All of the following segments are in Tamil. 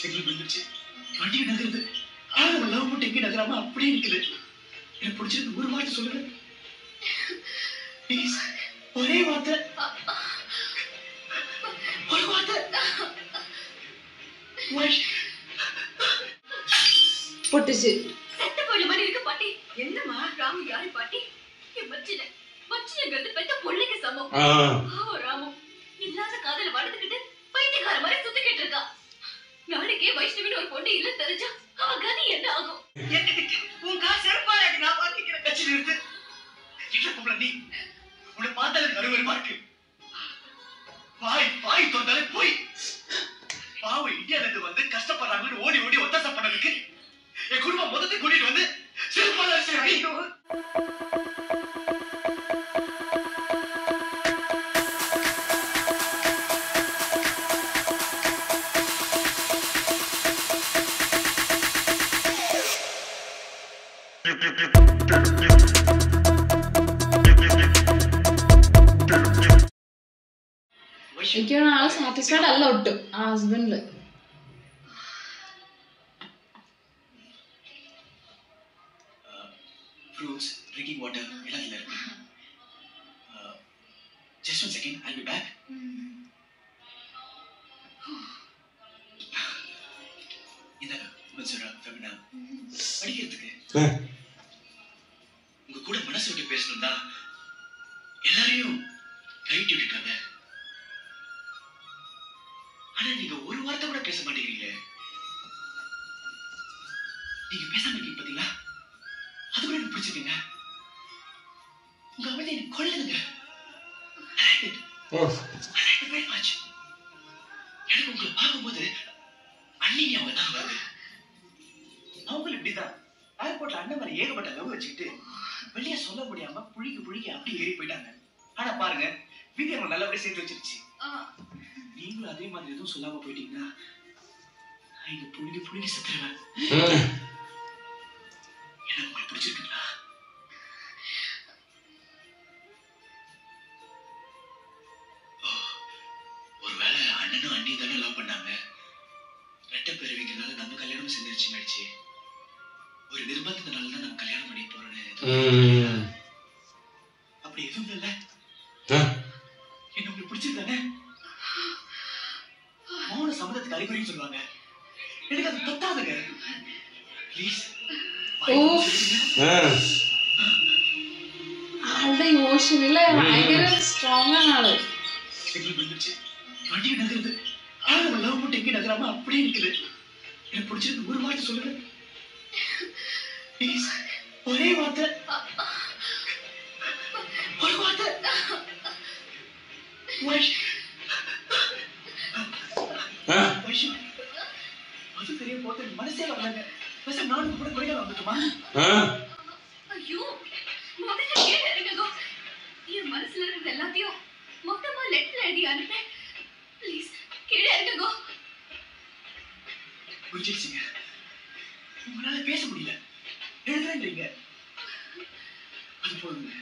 சிக்னல் விழுந்துச்சு. வண்டி நகருது. ஆனா நம்ம லவ் மட்டும் எங்கே நகராம அப்படியே நிக்குது. எனக்கு பிடிச்சிருக்கு. ஒரு வார்த்தை சொல்லுங்க ப்ளீஸ். ஒரே வார்த்தை. ஒரு வார்த்தை. பொட்டுச்சு. செத்த போயில மாதிரி இருக்கு பாட்டி. என்னம்மா ராமு யாரு பாட்டி? என் மச்சினங்கிறது பெத்த பொண்ணுக்கு சமம். ராமு இல்லாத காதல வளர்த்துக்கிட்டு பைத்தியக்கார மாதிரி சுத்திக்கிட்டு இருக்கா. நாளைக்கே வைஷ்ணவின்னு ஒரு பொண்ணு இல்ல தெரிஞ்சா அவ கதி என்ன ஆகும்? உன் காசு செருப்பால நான் பாத்துக்கிறேன். கட்சி நிறுத்து. என்ன பொம்பளை நீ? உன்னை பார்த்தாலே கருவருமா இருக்கு. வாய் தொண்டாலே போய் பாவம் இந்தியாவிலிருந்து வந்து கஷ்டப்படுறாங்கன்னு ஓடி ஓடி ஒத்தாசம் பண்ணதுக்கு என் குடும்பம் மொத்தத்தை கூட்டிட்டு வந்து செருப்பால എനിക്ക് ആളെ സാറ്റിസ്ഫൈഡ് അല്ല ഒട്ടും ആ ഹസ്ബൻഡില്. fruits, drinking water, எல்லாத்துல இருக்கு. Just 1 second, I'll be back. இந்த மன்சூரா ஃபெமினா படிக்கிறதுக்கு உங்க கூட மனசு விட்டு பேசணும்னா எல்லாரையும் கைட்டி விட்டுட்டாங்க. ஆனா நீங்க ஒரு வார்த்தை கூட பேச மாட்டேங்கிறீங்களே. நீங்க பேசாம இருக்கீங்க பாத்தீங்களா? அது கூட எனக்கு பிடிச்சிருக்கீங்க. உங்க அமைதி எனக்கு கொள்ளுங்க. எனக்கு உங்களை பார்க்கும்போது அண்ணி அவங்க தான் வருது. அவங்களும் இப்படிதான் ஏர்போர்ட்ல அண்ணன் மேல ஏகப்பட்ட லவ் வச்சுக்கிட்டு வெளியே சொல்ல முடியாம புழிக்க அப்படி ஏறி போயிட்டாங்க. ஆனா பாருங்க வீட்டு அவங்க நல்லபடியா சேர்த்து வச்சிருச்சு. நீங்களும் அதே மாதிரி எதுவும் சொல்லாம போயிட்டீங்கன்னா இங்க புழுகி செத்துருவேன். எனக்கு உங்களுக்கு பிடிச்சிருக்குங்களா? ஒருவேளை அண்ணனும் அண்ணி தானே லவ் பண்ணாங்க. ரெட்டை பெருவிங்கனால நம்ம கல்யாணம் செஞ்சிருச்சு ஆயிடுச்சு. ஒரு நிர்பந்தத்தினால தான் நம்ம கல்யாணம் பண்ணி போறோம்னு. அப்படி எதுவும் இல்ல. என்ன உங்களுக்கு பிடிச்சிருக்கானே மௌன சம்மதத்துக்கு அறிகுறின்னு சொல்லுவாங்க. எனக்கு அது தட்டாதுங்க. ப்ளீஸ். ആളുടെ ഇമോഷനില് ഭയങ്കര സ്ട്രോങ് ആണ് ആള്. சிக்னல் விழுந்துச்சு. வண்டி நகருது. ஆனா நம்ம லவ் மட்டும் எங்கே நகராம அப்படியே நிக்குது. எனக்கு பிடிச்சிருக்கு. ஒரு வார்த்தை சொல்லுங்க ப்ளீஸ். ஒரே வார்த்தை. ஒரு வார்த்தை. அது தெரிய போட்டு மனசே வரலங்க. பேச நானும் கூட குறைக்க வந்துட்டுமா? ஐயோ முதல்ல கேட்டு இருங்கோ. என் மனசுல இருக்கிறது எல்லாத்தையும் மொத்தமா லெட்டர்ல எழுதி அனுப்பேன். ப்ளீஸ் கேட்டு இருங்கோ. புரிஞ்சிருச்சுங்க. உங்களால பேச முடியல. எழுதுறீங்க. அது போதுங்க.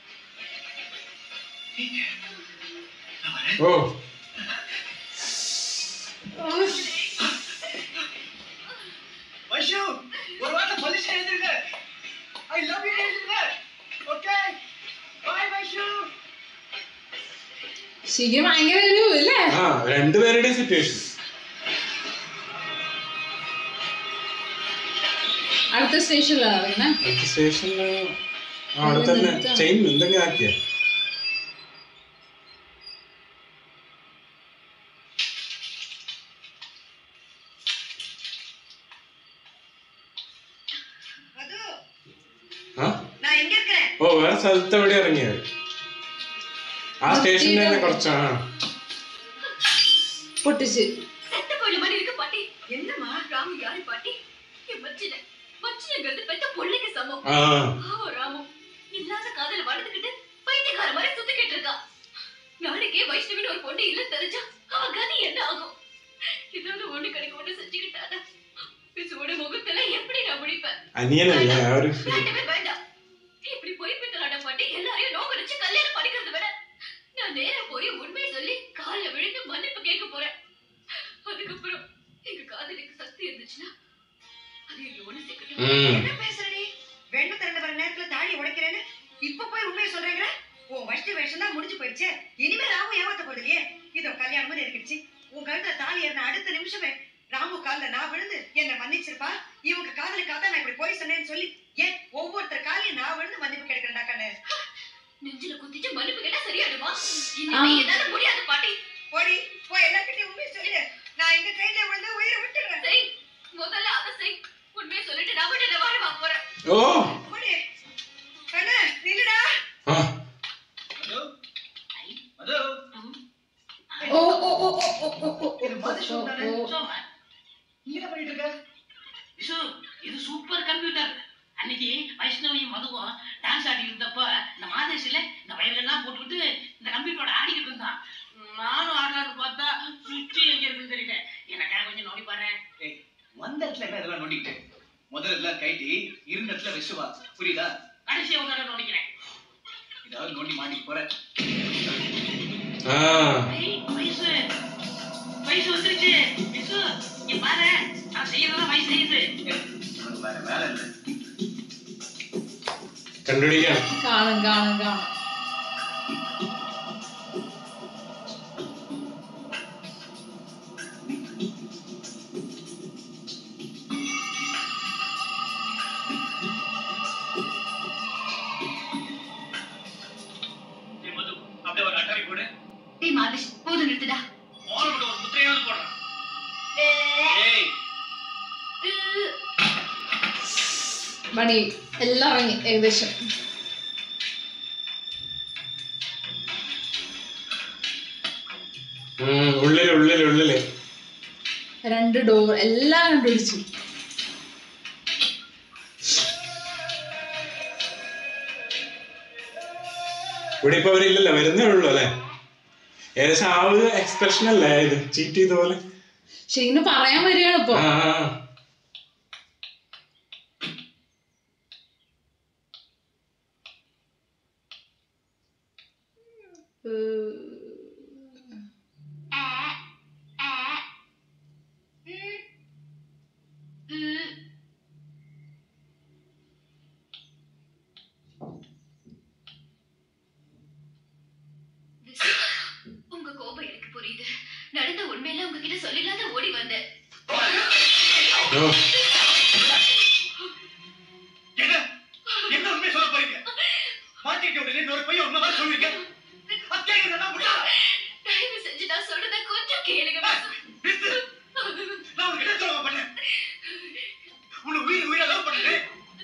நான் வரேன். வைஷு ஒரு வார்த்தை மனுஷன் எழுதுங்க. I love you எழுதுங்க. Okay bye Vaishu. ശരിക്കും ഭയങ്കര ഒരു ഇല്ലേ രണ്ടുപേരുടെ സിറ്റുവേഷൻ. അടുത്ത സ്റ്റേഷനിലാണ് അറിയുന്നത്. അടുത്ത സ്റ്റേഷനിൽ അവിടെ തന്നെ ചെയിൻ എന്തെങ്കിലും ആക്കിയ ഓ വേറെ സ്ഥലത്ത് എവിടെ ഇറങ്ങിയത്? ആ സ്റ്റേഷനിൽ തന്നെ കുറച്ചാണ് പൊട്ടിച്ച്. செத்த போயில மாதிரி இருக்கு பாட்டி. என்னம்மா ராமு யாரு பாட்டி? என் மச்சினங்கிறது பெத்த பொண்ணுக்கு சமம். ராமு இல்லாத காதல வளர்த்துக்கிட்டு பைத்தியக்கார மாதிரி சுத்திக்கிட்டு இருக்கா. நாளைக்கே வைஷ்ணவின்னு ஒரு பொண்ணு இல்ல தெரிஞ்சா அவ கதி என்ன ஆகும்? இதோட ஒண்ணு கணக்கு ஒண்ணு செஞ்சுக்கிட்டானா பிசுவோட முகத்துல எப்படி நான் முடிப்பேன்? அனியனல்ல அவரு வேண்டாம். இப்படி போய் பித்தலாட பாட்டி எல்லாரையும் நோக்க வச்சு கல்யாணம் பண்ணிக்கிறத விட நான் நேரா போய் உண்மையை சொல்லி கால்ல விழுந்து மன்னிப்பு கேட்க போறேன். அதுக்கப்புறம் எங்க காதலுக்கு வந்துச்சுன்னா அது ஒண்ணு சேர்க்கட்டும். என்ன பேசுற நீ? வெண்ண திரண்டு வர நேரத்துல தாடி உடைக்கிறேன்னு இப்ப போய் உண்மையை சொல்றீங்க? உன் வஷ்டி வேஷம் தான் முடிஞ்சு போயிடுச்சு. இனிமே ராமு ஏமாத்த போதில்லையே. இதோ கல்யாணமும் நெருங்கிடுச்சு. உன் கழுத்துல தாலி ஏறின அடுத்த நிமிஷமே ராமு கால்ல நான் விழுந்து என்ன மன்னிச்சிருப்பா. இவங்க காதலுக்காக நான் இப்படி போய் சொன்னேன்னு சொல்லி ஏன் ஒவ்வொருத்தர் காலையும் நான் விழுந்து மன்னிப்பு கிடைக்கிறேன்டா கண்ணு. நெஞ்சில குத்திட்டு மன்னிப்பு கேட்டா சரியாடுமா? என்னால முடியாது பாட்டி. போடி போய் எல்லார்கிட்டயும் உண்மையை சொல்லிடு. நான் இந்த ட்ரெயின்ல விழுந்து உயிரை விட்டுடுறேன். சரி, முதல்ல அதை செய். உண்மையை சொல்லிட்டு நான் மட்டும் இந்த வாழ போறேன். போடி கண்ணு நில்லுடா. மது மது ஓ ஓ ஓ ஓ இது மது சொன்னானே. நீ என்ன பண்ணிட்டு இருக்க? விசு, இது சூப்பர் கம்ப்யூட்டர். அன்னைக்கு வைஷ்ணவியும் மதுவும் டான்ஸ் ஆடி இருந்தப்ப இந்த மாதேசில இந்த வயலெல்லாம் போட்டுக்கிட்டு இந்த கம்ப்யூட்டரோட ஆடிக்கிட்டு இருந்தான். நானும் ஆடலான்னு பார்த்தா சுவிட்ச் எங்க இருக்குன்னு தெரியல. எனக்காக கொஞ்சம் நோடி பாரு. வந்த இடத்துல என்ன இதெல்லாம் நோண்டிக்கிட்டு? முதல்ல எல்லாம் கைட்டி இருந்த இடத்துல வச்சுவா, புரியுதா? கடைசியா ஒரு தடவை நோடிக்கிறேன். ஏதாவது நோண்டி மாட்டிக்கு போற. வயசு வயசு வந்துருச்சு. விசு, இங்க பாரு, நான் செய்யறதெல்லாம் வயசு செய்யுது. உனக்கு வேற வேலை இல்லை. കാണും കാണും കാണും. அப்படியே ஒரு அட்டாரி போடு. டேய் மாதேஷ், போதும் நிறுத்துடா. ஒரு முத்திரையாவது போடுறான். മണി എല്ലാം ഇറങ്ങി ഏകദേശം. ഉള്ളില് 2 ഡോർ എല്ലാം കണ്ടുപിടിച്ചു. ഇവിടെ ഇപ്പൊ അവരില്ലല്ലോ, വരുന്നേ ഉള്ളൂ അല്ലെ? ഏകദേശം ആ ഒരു എക്സ്പ്രഷൻ അല്ലേ ഇത്, ചീറ്റ് ചെയ്ത പോലെ. ശരിക്കും പറയാൻ വരികയാണ് ഇപ്പൊ. உங்க கோபம் எனக்கு புரியுது. நடந்த உண்மையில உங்ககிட்ட சொல்லிலாத ஓடி வந்தேன். என்ன உண்மையை சொல்ல போறீங்க? மாட்டிட்டு உடனே இன்னொரு பையன் உண்மை மாதிரி சொல்லுவீங்க. தயவு செஞ்சு நான் சொல்றத கொஞ்சம் கேளுங்க. நான் உனக்கு என்ன சொல்ல பண்ணேன்? உன்னை உயிரை லவ் பண்ணேன்.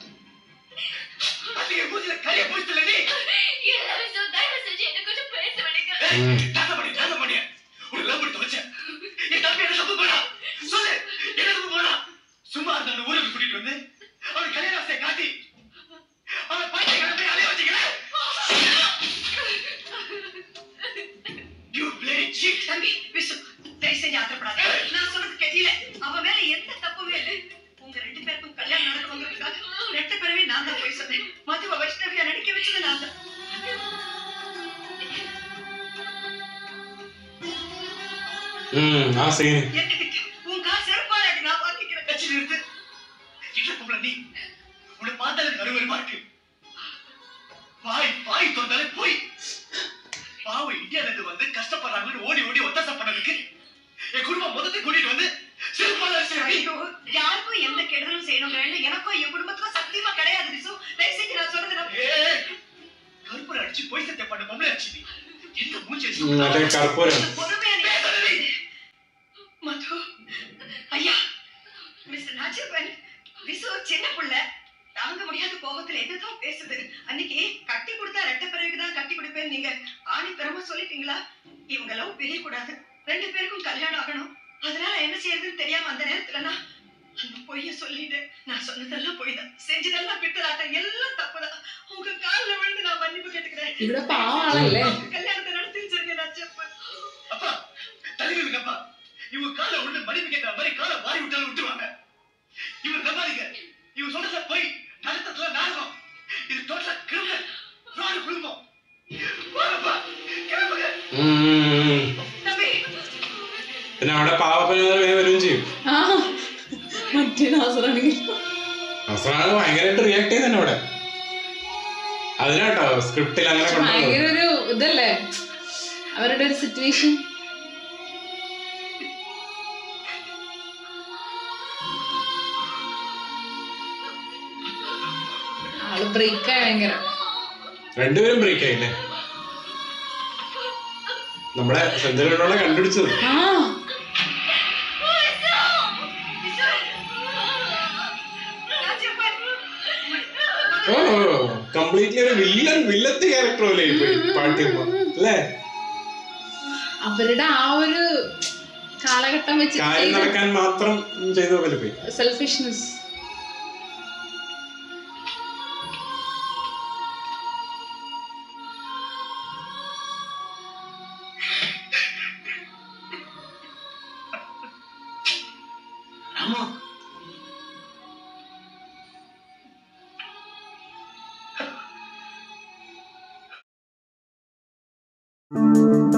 அதிக மூச்சில கரையை போயிட்டல நீ. எல்லாரும் தயவு செஞ்சு என்ன கொஞ்சம் பேச விடுங்க. நான் பண்ணேன். உன்னை லவ் பண்ணி வச்சேன். என் தம்பி என்ன தப்பு பண்ணா? சொல்லு, என்ன தப்பு பண்ணா? சும்மா அந்த ஊருக்கு கூட்டிட்டு வந்து அவன் கல்யாண ஆசையை காட்டி அவன் பையன் போய் அலைய வச்சுக்கிறேன். தம்பி விசு, தயவு செஞ்சு ஆத்திரப்படாத. நான் சொல்றது கேட்டீல, அவ மேல எந்த தப்புமே இல்லை. உங்க 2 பேருக்கும் கல்யாணம் நடக்கணுங்கிறதுக்காக 2 பேருமே நான் தான் போய் சொன்னேன். மதுவை வைஷ்ணவியா நடிக்க வச்சது நான் தான். உன் காசு செருப்பால நான் வாங்கிக்கிறேன். கட்சி நிறுத்து. இல்ல நீ உன்னை பார்த்தாலே நடுவருமா இருக்கு. வாய் தோந்தாலே போய் பாவம் இந்தியால இருந்து வந்து கஷ்டப்படுறாங்கன்னு ஓடி ஓடி ஒத்தாசை பண்ணதுக்கு என் குடும்பம் மொத்தத்தை கூட்டிட்டு வந்து யாருக்கும் எந்த கெடுதலும் செய்யணுங்க. எனக்கும் என் குடும்பத்துக்கும் சத்தியமா கிடையாது விசு. தயவு செஞ்சு நான் சொல்றது கருப்பூர் அடிச்சு போய் சத்தியம் பண்ண பொம்பளை அடிச்சு நீ எந்த மூச்சு மது. ஐயா மிஸ்டர் நாச்சியப்பன், விசு சின்ன புள்ள தாங்க முடியாத கோபத்துல என்னதான் பேசுது. அன்னைக்கு கட்டி கொடுத்தா 2 பேருக்கு தான் கட்டி கொடுப்பேன் நீங்க ஆணித்தரமா சொல்லிட்டீங்களா? இவங்க லவ் பிரிய கூடாது, 2 பேருக்கும் கல்யாணம் ஆகணும். அதனால என்ன செய்யறதுன்னு தெரியாம அந்த நேரத்துல நான் அந்த பொய்ய சொல்லிட்டு நான் சொன்னதெல்லாம் பொய் தான், செஞ்சதெல்லாம் பித்தலாட்டம், எல்லாம் தப்புதான். உங்க கால்ல விழுந்து நான் மன்னிப்பு கேட்டுக்கிறேன். ഇവിടെ പാവാണല്ലേ? கல்யாணத்தை நடத்தி வச்சிருங்க நாச்சியப்பன். அப்பா தலைவருக்கு அப்பா, இவங்க காலை விழுந்து மன்னிப்பு கேட்கிற மாதிரி காலை வாரி விட்டாலும் விட்டுருவாங்க. இவங்க நம்பாதீங்க. இவங்க சொல்றத போய் நடத்தத்துல நாடகம். இது டோட்டலா கிரிமினல் ஃப்ராட் குடும்பம். வாங்கப்பா கிளம்புங்க. தம்பி പിന്നെ അവിടെ പാവപ്പന വരും ചെയ്യും. മറ്റേ നാസറാണെങ്കിൽ അവസാനം ഭയങ്കരമായിട്ട് റിയാക്ട് ചെയ്ത് തന്നെ അവിടെ. അതിനാട്ടോ സ്ക്രിപ്റ്റിൽ അങ്ങനെ ഭയങ്കര ഒരു ഇതല്ലേ അവരുടെ ഒരു സിറ്റുവേഷൻ. ആള് ബ്രേക്കായി ഭയങ്കര. രണ്ടുപേരും ബ്രേക്ക് ആയില്ലേ? നമ്മുടെ സെഞ്ചുറിയോടെ കണ്ടുപിടിച്ചത്. ഓ കംപ്ലീറ്റ്ലി ഒരു വില്ലത്തി ക്യാരക്ടർ പോലെ പാട്ടിയപ്പോ അല്ലേ? അവരുടെ ആ ഒരു കാലഘട്ടം വെച്ച് കാര്യം നടക്കാൻ മാത്രം ചെയ്ത പോലെ പോയി. സെൽഫിഷ്നെസ്. ராமு